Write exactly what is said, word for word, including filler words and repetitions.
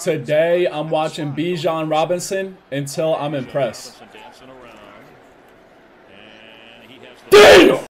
Today, I'm watching Bijan Robinson until I'm impressed. Damn!